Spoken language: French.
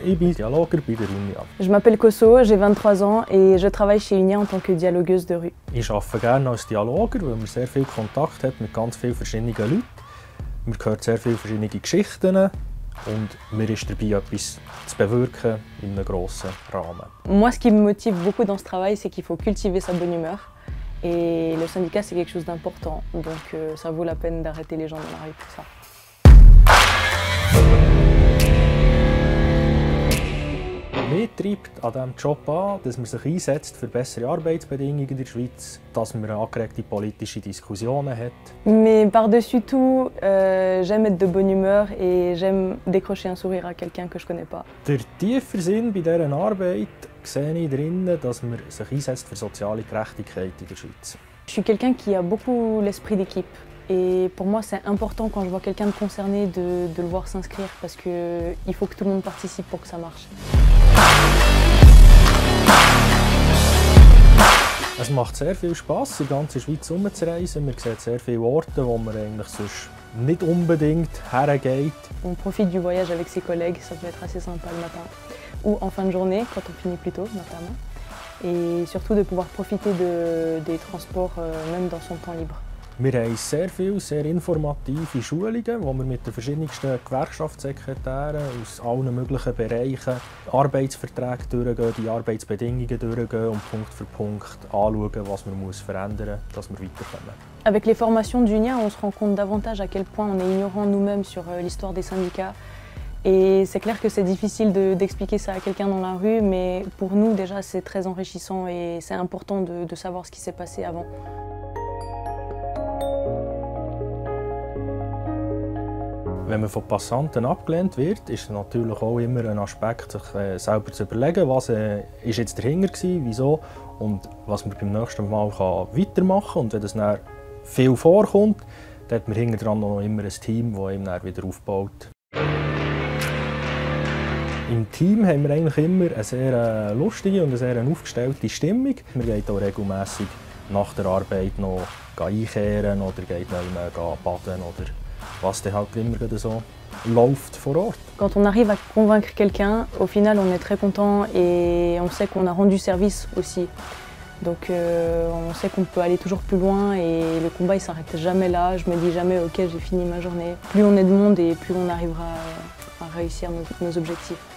ich bin Dialoger bei der Unia. Je m'appelle Koso, j'ai 23 ans et je travaille chez Unia en tant que dialogueuse de rue. Ich arbeite gerne als Dialoger, weil man sehr viel Kontakt hat mit ganz vielen verschiedenen Leuten. Man hört sehr viele verschiedene Geschichten und mir ist dabei etwas zu bewirken in einem grossen Rahmen. Moi, ce qui me motive beaucoup dans ce travail, c'est qu'il faut cultiver sa bonne humeur. Et le syndicat, c'est quelque chose d'important. Donc ça vaut la peine d'arrêter les gens dans la rue pour ça. Mich treibt an diesem Job an, dass man sich einsetzt für bessere Arbeitsbedingungen in der Schweiz, dass man angeregte politische Diskussionen hat. Mais par-dessus tout, j'aime être de bonne humeur et j'aime décrocher un sourire à quelqu'un que je connais pas. Der tiefe Sinn bei dieser Arbeit sehe ich darin, dass man sich einsetzt für soziale Gerechtigkeit in der Schweiz. Je suis quelqu'un qui a beaucoup l'esprit d'équipe. Et pour moi, c'est important quand je vois quelqu'un de concerné de le voir s'inscrire parce qu'il faut que tout le monde participe pour que ça marche. Es macht sehr viel Spass, in der ganzen Schweiz herumzureisen. Man sieht sehr viele Orte, wo man eigentlich sonst nicht unbedingt hergeht. On profite du voyage avec ses collègues, ça peut être assez sympa le matin. Ou en fin de journée, quand on finit plus tôt notamment. Et surtout de pouvoir profiter des transports, même dans son temps libre. Wir haben sehr viele, sehr informative Schulungen, wo wir mit den verschiedensten Gewerkschaftssekretären aus allen möglichen Bereichen Arbeitsverträge durchgehen, die Arbeitsbedingungen durchgehen und Punkt für Punkt anschauen, was man verändern muss, dass wir weiterkommen. Avec les formations d'Unia, on se rend compte davantage à quel point on est ignorant nous-mêmes sur l'histoire des syndicats. Et c'est clair que c'est difficile d'expliquer ça à quelqu'un dans la rue, mais pour nous déjà c'est très enrichissant et c'est important de savoir ce qui s'est passé avant. Wenn man von Passanten abgelehnt wird, ist es natürlich auch immer ein Aspekt, sich selber zu überlegen, was ist jetzt dahinter war, wieso und was man beim nächsten Mal weitermachen kann. Und wenn das dann viel vorkommt, dann hat man hinten dran noch immer ein Team, das einem dann wieder aufbaut. Im Team haben wir eigentlich immer eine sehr lustige und eine sehr aufgestellte Stimmung. Wir gehen auch regelmässig nach der Arbeit noch einkehren oder gehen noch baden oder was dann halt immer so läuft vor Ort. Quand on arrive à convaincre quelqu'un, au final on est très content et on sait qu'on a rendu service aussi. Donc on sait qu'on peut aller toujours plus loin et le combat il s'arrête jamais là. Je me dis jamais ok j'ai fini ma journée. Plus on est de monde et plus on arrivera à réussir nos objectifs.